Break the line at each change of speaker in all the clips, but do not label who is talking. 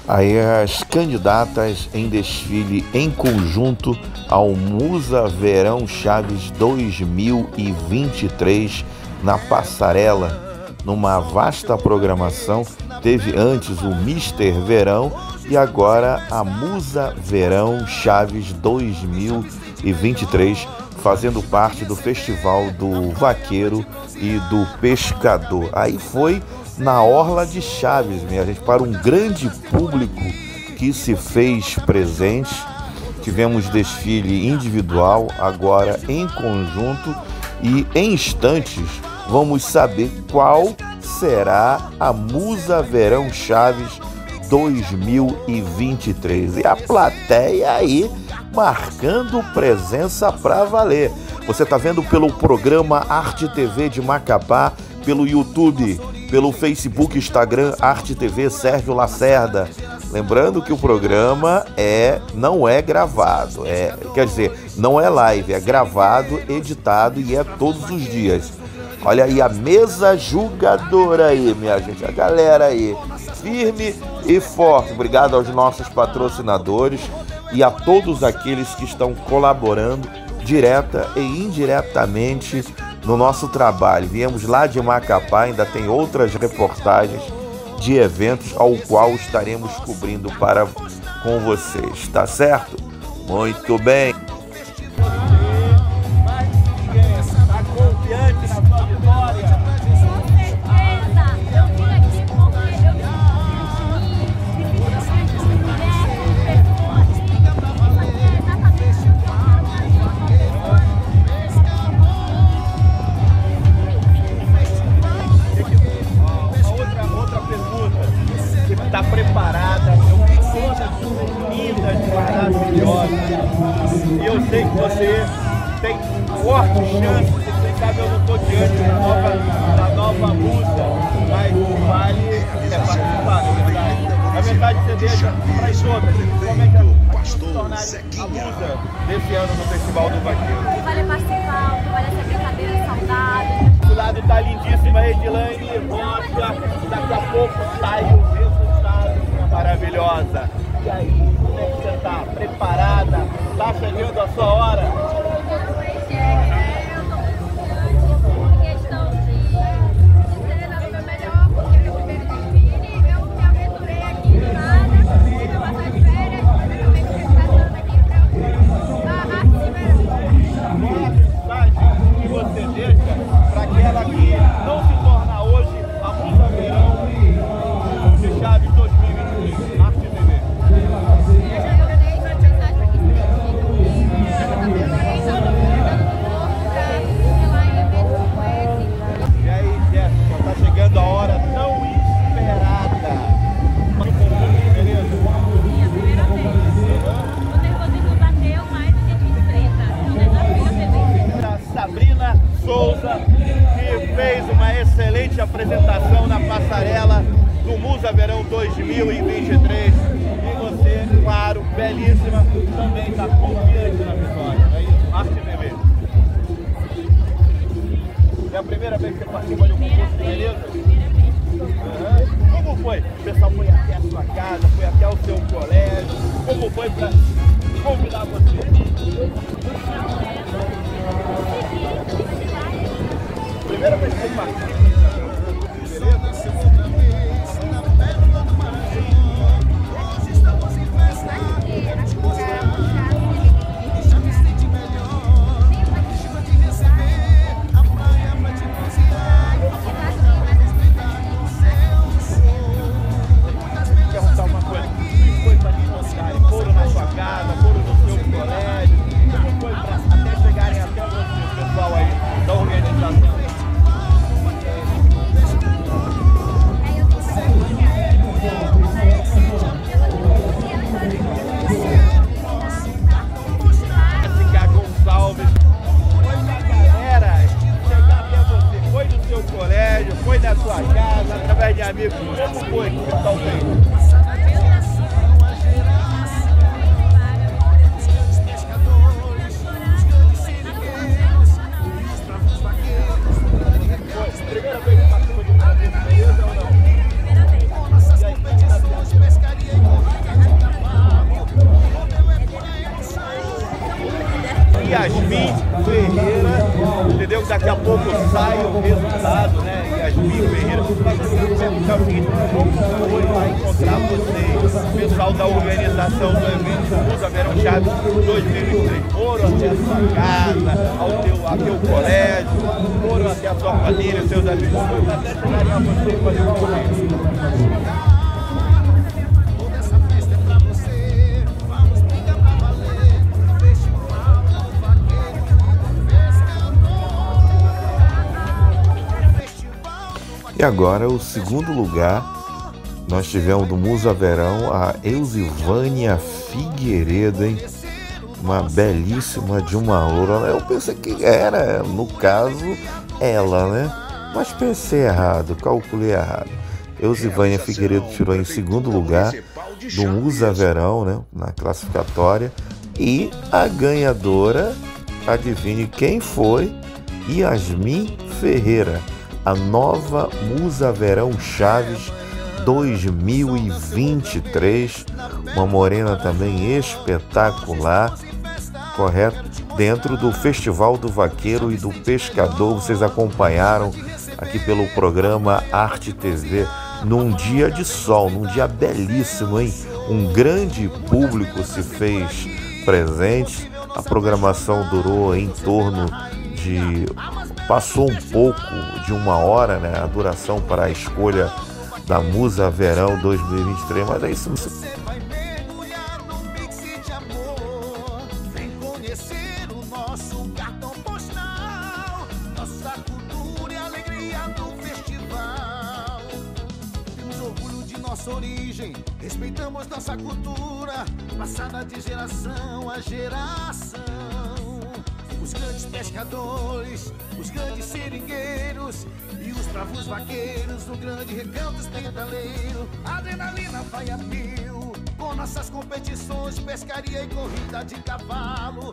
Aí as candidatas em desfile em conjunto ao Musa Verão Chaves 2023 na passarela. Numa vasta programação, teve antes o Mister Verão e agora a Musa Verão Chaves 2023, fazendo parte do Festival do Vaqueiro e do Pescador. Aí foi na Orla de Chaves, minha gente, para um grande público que se fez presente. Tivemos desfile individual, agora em conjunto, e em instantes vamos saber qual será a Musa Verão Chaves 2023. E a plateia aí marcando presença para valer. Você está vendo pelo programa Arte TV de Macapá, pelo YouTube, pelo Facebook, Instagram, Arte TV Sérgio Lacerda. Lembrando que o programa não é gravado, quer dizer, não é live, é gravado, editado e é todos os dias. Olha aí a mesa julgadora aí, minha gente, a galera aí, firme e forte. Obrigado aos nossos patrocinadores e a todos aqueles que estão colaborando direta e indiretamente no nosso trabalho. Viemos lá de Macapá, ainda tem outras reportagens de eventos ao qual estaremos cobrindo com vocês, tá certo? Muito bem.
E eu sei que você tem forte chance, quem sabe eu não estou diante da nova Musa, mas vale participar, na verdade. Na verdade, você deixa para as outras, como é que se tornar a Musa desse ano no Festival do Vaqueiro.
Vale participar, vale essa brincadeira saudável.
Do lado está a lindíssima Edilane Rocha, daqui a pouco sai o resultado, maravilhosa. E aí, como é que você está? Preparada? Está chegando a sua hora?
Eu estou em questão de ser o meu melhor, porque é o meu primeiro desfile. Eu me aventurei aqui do nada, eu vou passar de férias, primeiramente representando aqui para a Arte de Verão.
Qual a mensagem que você deixa para aquela que não se torna hoje a Musa Verão de Chaves 2023, Arte TV? E aí, Jéssica, tá chegando a hora tão esperada. Beleza?
Minha primeira vez. O nervosismo bateu mais do que de enfrenta.
A Sabrina Souza, que fez uma excelente apresentação na passarela do Musa Verão 2023. E você, claro, belíssima, também está confiante na vitória. É isso, Arte TV. É a primeira vez que você participa de um concurso, beleza? Como foi? O pessoal foi até a sua casa, foi até o seu colégio. Como foi para convidar você? Primeira vez que você participa, beleza? Perguntar uma coisa, que foi para aniversário? Foram na sua casa, foram no seu colégio? Como foi para até chegarem até você, o pessoal aí da organização? Yasmin Ferreira, entendeu? Daqui a pouco sai o resultado, né? Yasmin Ferreira. Mas eu queria perguntar o seguinte, como foi lá encontrar vocês, pessoal da organização do evento Musa Verão Chaves 2023? Foram até a sua casa, ao teu colégio, foram até a sua família, os seus amigos, até chegarem a você fazer um convite.
E agora, o segundo lugar, nós tivemos do Musa Verão a Elzivânia Figueiredo, hein? Uma belíssima de uma ouro. Eu pensei que era, no caso, ela, né? Mas pensei errado, calculei errado. Elzivânia Figueiredo tirou em segundo lugar do Musa Verão, né? Na classificatória. E a ganhadora, adivinhe quem foi? Yasmin Ferreira. A nova Musa Verão Chaves 2023, uma morena também espetacular, correto? Dentro do Festival do Vaqueiro e do Pescador, vocês acompanharam aqui pelo programa Arte TV, num dia de sol, num dia belíssimo, hein? Um grande público se fez presente, a programação durou em torno de... Passou um pouco de uma hora, né, a duração para a escolha da Musa Verão 2023, mas é isso.
Você vai mergulhar no mix de amor. Vem conhecer o nosso cartão postal, nossa cultura e alegria do festival. Temos orgulho de nossa origem, respeitamos nossa cultura, passada de geração a geração. Os grandes pescadores, os grandes seringueiros e os bravos vaqueiros no grande recanto espetaleiro. A adrenalina vai a mil com nossas competições, pescaria e corrida de cavalo.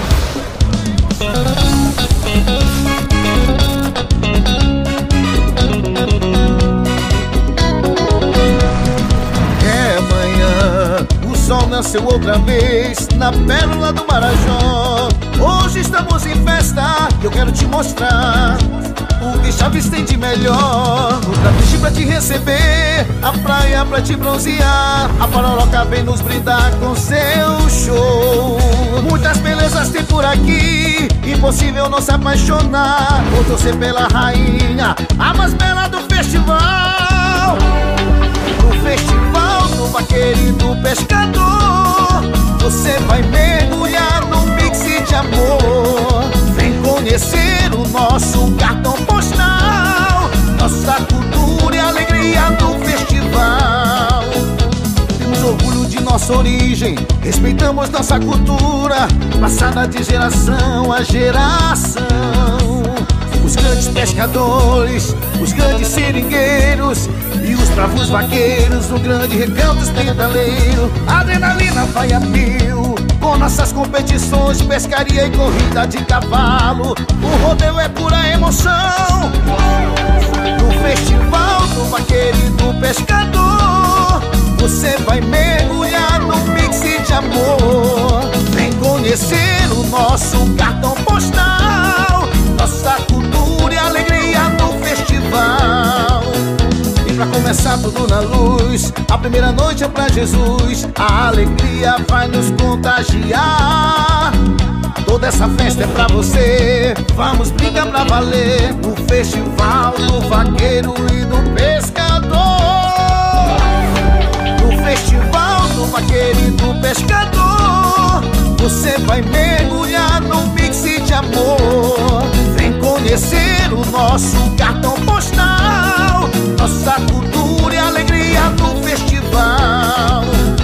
É amanhã, o sol nasceu outra vez na pérola do Marajó. Hoje estamos em festa e eu quero te mostrar o que Chaves tem de melhor. O trapiche pra te receber, a praia pra te bronzear, a Paroroca vem nos brindar com seu show. Muitas belezas tem por aqui, impossível não se apaixonar. Vou torcer pela rainha, a mais bela do festival. No festival do vaqueiro e do pescador, você vai mergulhar no mix de amor. Vem conhecer o nosso cartão postal, nossa cultura e alegria do festival. Temos orgulho de nossa origem, respeitamos nossa cultura, passada de geração a geração. Os grandes pescadores, os grandes seringueiros e os bravos vaqueiros no grande recanto espetaleiro. A adrenalina vai a mil com nossas competições, pescaria e corrida de cavalo. O rodeio é pura emoção no festival do vaqueiro e do pescador. Você vai mergulhar no mix de amor. Vem conhecer o nosso cartão postal, nossa cultura e alegria do festival. E pra começar tudo na luz, a primeira noite é pra Jesus. A alegria vai nos contagiar. Toda essa festa é pra você, vamos brincar pra valer. No festival do vaqueiro e do pescador. No festival do vaqueiro e do pescador, você vai mergulhar no mix de amor. Vem conhecer o nosso cartão postal, nossa cultura e alegria do festival.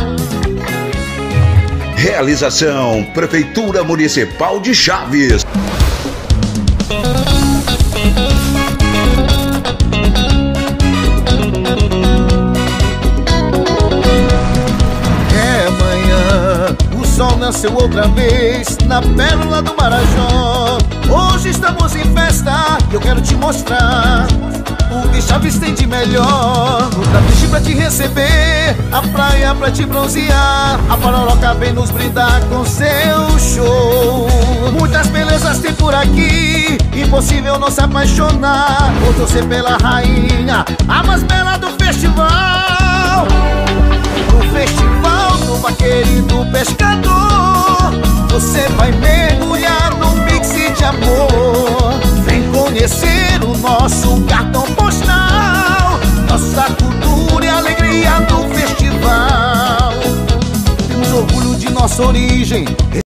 Realização Prefeitura Municipal de Chaves.
É amanhã, o sol nasceu outra vez na pérola do Marajó. Hoje estamos em festa e eu quero te mostrar o que Chaves tem de melhor. O trapiche pra te receber, a praia pra pra te bronzear. A Pororoca vem nos brindar com seu show. Muitas belezas tem por aqui, impossível não se apaixonar. Vou torcer pela rainha, a mais bela do festival. No festival do vaqueiro e do pescador, você vai mergulhar no mix de amor. Vem conhecer o nosso cartão postal, nossa cultura e alegria do festival. Temos orgulho de nossa origem,